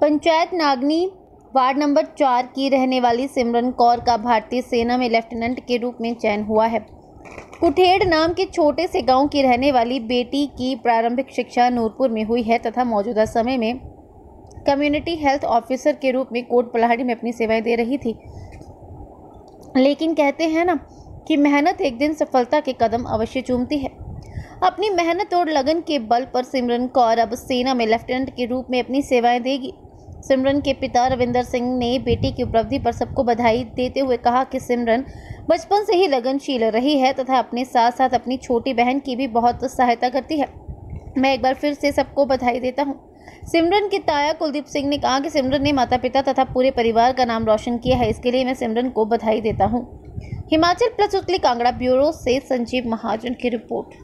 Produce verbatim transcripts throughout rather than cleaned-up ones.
Panchayat Nagni ward number चार की रहने वाली सिमरन कौर का भारतीय सेना में लेफ्टिनेंट के रूप में चयन हुआ है। कुठेड़ नाम के छोटे से गांव की रहने वाली बेटी की प्रारंभिक शिक्षा नूरपुर में हुई है तथा मौजूदा समय में कम्युनिटी हेल्थ ऑफिसर के रूप में कोट पलाहड़ी में अपनी सेवाएं दे रही थी। लेकिन कहते हैं ना कि मेहनत एक दिन सफलता के कदम अवश्य चूमती है। अपनी मेहनत और लगन के बल पर सिमरन कौर अब सेना में लेफ्टिनेंट के रूप में अपनी सेवाएं देगी। सिमरन के पिता रविंदर सिंह ने बेटी की उपलब्धि पर सबको बधाई देते हुए कहा कि सिमरन बचपन से ही लगनशील रही है तथा अपने साथ साथ अपनी छोटी बहन की भी बहुत सहायता करती है। मैं एक बार फिर से सबको बधाई देता हूं। सिमरन के ताया कुलदीप सिंह ने कहा कि सिमरन ने माता पिता तथा पूरे परिवार का नाम रोशन किया है, इसके लिए मैं सिमरन को बधाई देता हूं। हिमाचल प्लस उत्तरी कांगड़ा ब्यूरो से संजीव महाजन की रिपोर्ट।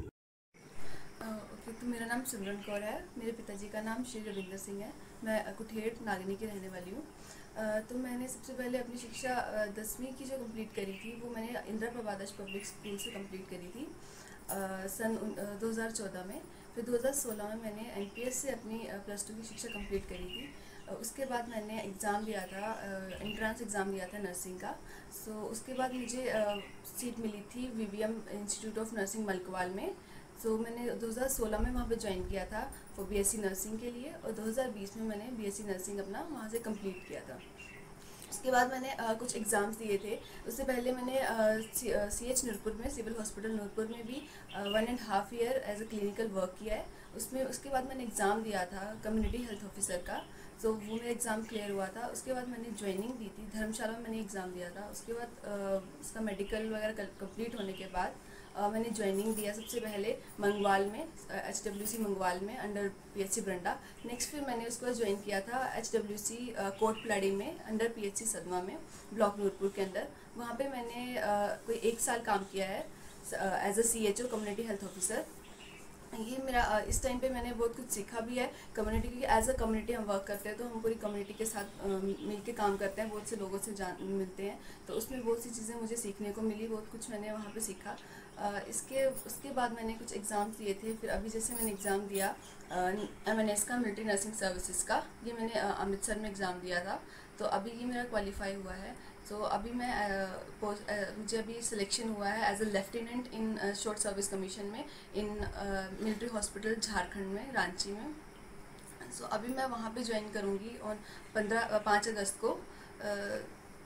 ओके, तो मेरा नाम सिमरन कौर है। मेरे पिताजी का नाम श्री रविंदर सिंह है। मैं कुठेड़ नागनी की रहने वाली हूँ। तो मैंने सबसे पहले अपनी शिक्षा दसवीं की जो कंप्लीट करी थी वो मैंने इंदिरा प्रभादास पब्लिक स्कूल से कंप्लीट करी थी सन दो हज़ार चौदह में। फिर दो हज़ार सोलह में मैंने एनपीएस से अपनी प्लस टू की शिक्षा कंप्लीट करी थी। उसके बाद मैंने एग्ज़ाम दिया था, एंट्रेंस एग्ज़ाम दिया था नर्सिंग का। सो उसके बाद मुझे सीट मिली थी VVM institute of nursing Malakwal में। सो मैंने दो हज़ार सोलह में वहाँ पे ज्वाइन किया था फॉर बीएससी नर्सिंग के लिए, और दो हज़ार बीस में मैंने बीएससी नर्सिंग अपना वहाँ से कंप्लीट किया था। उसके बाद मैंने आ, कुछ एग्ज़ाम्स दिए थे। उससे पहले मैंने सी एच नूरपुर में, सिविल हॉस्पिटल नूरपुर में भी one and half year as a clinical work किया है। उसमें उसके बाद मैंने एग्ज़ाम दिया था कम्युनिटी हेल्थ ऑफिसर का। सो वो मेरा एग्ज़ाम क्लियर हुआ था। उसके बाद मैंने ज्वाइनिंग दी थी धर्मशाला में, मैंने एग्ज़ाम दिया था। उसके बाद उसका मेडिकल वगैरह कंप्लीट होने के बाद Uh, मैंने ज्वाइनिंग दिया सबसे पहले मंगवाल में, एच डब्ल्यू सी मंगवाल में अंडर पीएचसी बरंडा। नेक्स्ट फिर मैंने उसके बाद ज्वाइन किया था H W C Kot Palari में अंडर पीएचसी सदमा में, ब्लॉक नूरपुर के अंदर। वहाँ पे मैंने uh, कोई एक साल काम किया है as a C H O community health officer. ये मेरा इस टाइम पे मैंने बहुत कुछ सीखा भी है कम्युनिटी की। एज अ कम्युनिटी हम वर्क करते हैं तो हम पूरी कम्युनिटी के साथ मिल के काम करते हैं, बहुत से लोगों से जान मिलते हैं, तो उसमें बहुत सी चीज़ें मुझे सीखने को मिली, बहुत कुछ मैंने वहाँ पे सीखा। आ, इसके उसके बाद मैंने कुछ एग्ज़ाम्स दिए थे। फिर अभी जैसे मैंने एग्ज़ाम दिया एम एन एस का, मिलिट्री नर्सिंग सर्विसेज का, ये मैंने अमृतसर में एग्ज़ाम दिया था। तो अभी ये मेरा क्वालिफाई हुआ है। तो so, अभी मैं uh, uh, मुझे अभी सिलेक्शन हुआ है as a lieutenant in short service commission में इन मिलिट्री हॉस्पिटल झारखंड में, रांची में। सो so, अभी मैं वहाँ पे ज्वाइन करूँगी और पंद्रह पाँच अगस्त को। uh,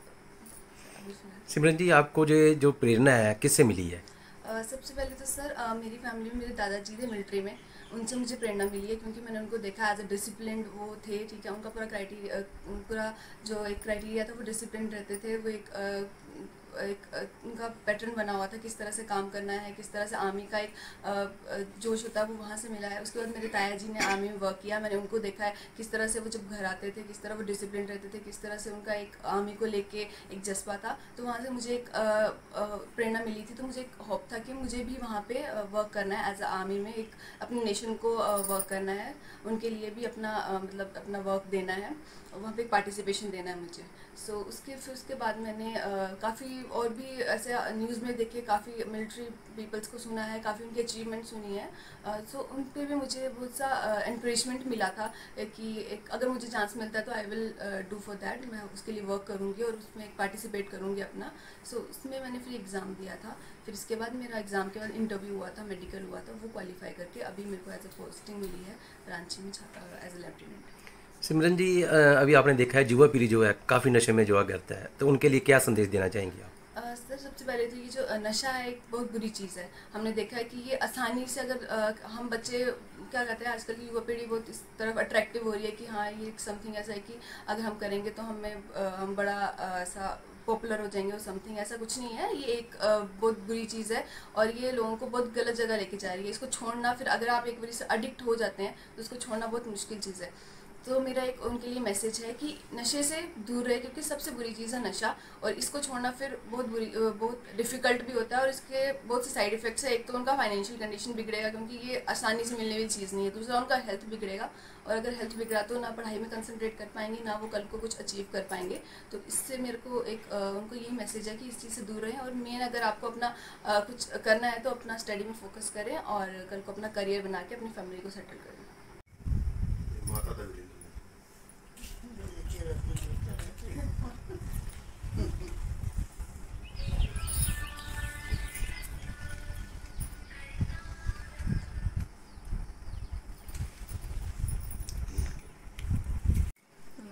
सिमरन जी, आपको जो जो प्रेरणा है किससे मिली है? Uh, सबसे पहले तो सर uh, मेरी फैमिली में मेरे दादाजी थे मिलिट्री में, उनसे मुझे प्रेरणा मिली है क्योंकि मैंने उनको देखा एज अ डिसिप्लिन वो थे। ठीक है, उनका पूरा क्राइटेरिया, पूरा जो एक क्राइटेरिया था वो डिसिप्लिन रहते थे। वो एक एक उनका पैटर्न बना हुआ था किस तरह से काम करना है, किस तरह से आर्मी का एक जोश होता है वो वहाँ से मिला है। उसके बाद मेरे ताया जी ने आर्मी में वर्क किया, मैंने उनको देखा है किस तरह से वो जब घर आते थे किस तरह वो डिसिप्लिन रहते थे, किस तरह से उनका एक आर्मी को लेके एक जज्बा था। तो वहाँ से मुझे एक प्रेरणा मिली थी। तो मुझे एक होप था कि मुझे भी वहाँ पे वर्क करना है एज अ आर्मी में, एक अपने नेशन को वर्क करना है, उनके लिए भी अपना मतलब अपना वर्क देना है, वहाँ पे पार्टिसिपेशन देना है मुझे। सो so, उसके फिर उसके बाद मैंने काफ़ी और भी ऐसे न्यूज़ में देखे, काफ़ी मिलिट्री पीपल्स को सुना है, काफ़ी उनकी अचीवमेंट सुनी है। सो uh, so, उन पर भी मुझे बहुत सा एनकरेजमेंट मिला था कि एक अगर मुझे चांस मिलता है तो I will do for that, मैं उसके लिए वर्क करूँगी और उसमें एक पार्टिसिपेट करूँगी अपना। सो so, उसमें मैंने फिर एग्ज़ाम दिया था। फिर इसके बाद मेरा एग्ज़ाम के बाद इंटरव्यू हुआ था, मेडिकल हुआ था, वो क्वालिफाई करके अभी मेरे को एज अ पोस्टिंग मिली है रांची में एज अ लेफ्टिनेंट। सिमरन जी, अभी आपने देखा है युवा पीढ़ी जो है काफ़ी नशे में जुआ करता है, तो उनके लिए क्या संदेश देना चाहेंगे आप? Uh, सर सबसे पहले तो ये जो नशा है एक बहुत बुरी चीज़ है। हमने देखा है कि ये आसानी से अगर uh, हम बच्चे क्या कहते हैं, आजकल की युवा पीढ़ी बहुत इस तरफ अट्रैक्टिव हो रही है कि हाँ ये समथिंग ऐसा है कि अगर हम करेंगे तो हमें uh, हम बड़ा uh, ऐसा पॉपुलर हो जाएंगे और समथिंग। ऐसा कुछ नहीं है, ये एक uh, बहुत बुरी चीज़ है और ये लोगों को बहुत गलत जगह लेके जा रही है। इसको छोड़ना, फिर अगर आप एक बार से एडिक्ट हो जाते हैं तो इसको छोड़ना बहुत मुश्किल चीज़ है। तो मेरा एक उनके लिए मैसेज है कि नशे से दूर रहे, क्योंकि सबसे बुरी चीज़ है नशा, और इसको छोड़ना फिर बहुत बुरी बहुत डिफ़िकल्ट भी होता है और इसके बहुत से साइड इफ़ेक्ट्स है। एक तो उनका फाइनेंशियल कंडीशन बिगड़ेगा क्योंकि ये आसानी से मिलने वाली चीज़ नहीं है। दूसरा उनका हेल्थ बिगड़ेगा, और अगर हेल्थ बिगड़ा तो ना पढ़ाई में कंसंट्रेट कर पाएंगे, ना वो कल को कुछ अचीव कर पाएंगे। तो इससे मेरे को एक आ, उनको यही मैसेज है कि इस चीज़ से दूर रहें, और मेन अगर आपको अपना आ, कुछ करना है तो अपना स्टडी में फोकस करें और कल को अपना करियर बना के अपनी फैमिली को सेटल करें।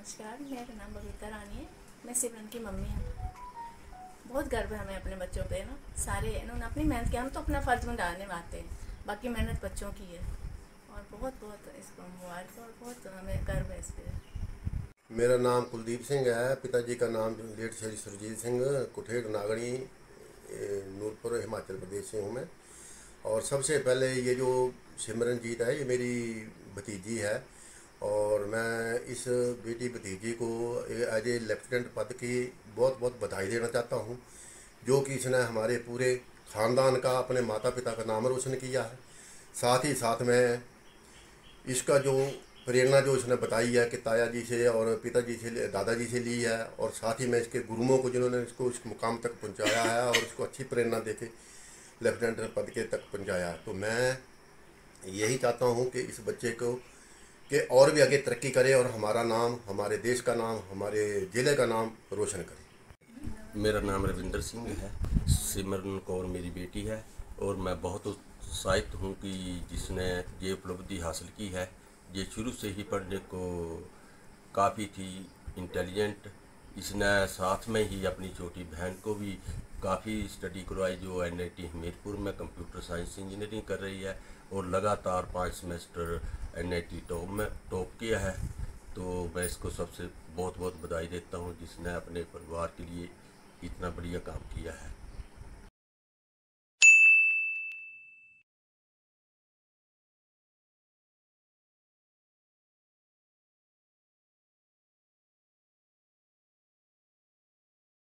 नमस्कार, मेरा नाम बबीता रानी है। मैं सिमरन की मम्मी हूँ। बहुत गर्व है हमें अपने बच्चों पे ना। सारे इन्होंने अपनी मेहनत किया, हम तो अपना फ़र्ज़ निभाने आते हैं, बाकी मेहनत बच्चों की है। और बहुत बहुत इसको मुबारक और बहुत हमें गर्व है इस पर। मेरा नाम कुलदीप सिंह है। पिताजी का नाम लेट श्री सुरजीत सिंह, कुठेड़ नागणी, नूरपुर, हिमाचल प्रदेश से हूँ मैं। और सबसे पहले ये जो सिमरनजीत है, ये मेरी भतीजी है और मैं इस बेटी भतीजी को एज ए लेफ्टिनेंट पद की बहुत बहुत बधाई देना चाहता हूँ, जो कि इसने हमारे पूरे ख़ानदान का, अपने माता पिता का नाम रोशन किया है। साथ ही साथ में इसका जो प्रेरणा जो इसने बताई है कि ताया जी से और पिताजी से, दादाजी से ली है, और साथ ही में इसके गुरुओं को जिन्होंने इसको इस मुकाम तक पहुंचाया है और इसको अच्छी प्रेरणा देके लेफ्टिनेंट पद के तक पहुंचाया है। तो मैं यही चाहता हूं कि इस बच्चे को कि और भी आगे तरक्की करे और हमारा नाम, हमारे देश का नाम, हमारे ज़िले का नाम रोशन करे। मेरा नाम रविंदर सिंह है। सिमरन कौर मेरी बेटी है और मैं बहुत उत्साहित हूँ कि जिसने ये उपलब्धि हासिल की है। ये शुरू से ही पढ़ने को काफ़ी थी इंटेलिजेंट। इसने साथ में ही अपनी छोटी बहन को भी काफ़ी स्टडी करवाई, जो एन आई टी हमीरपुर में कंप्यूटर साइंस इंजीनियरिंग कर रही है और लगातार पाँच semester N I T top में टॉप किया है। तो मैं इसको सबसे बहुत बहुत बधाई देता हूँ, जिसने अपने परिवार के लिए इतना बढ़िया काम किया है।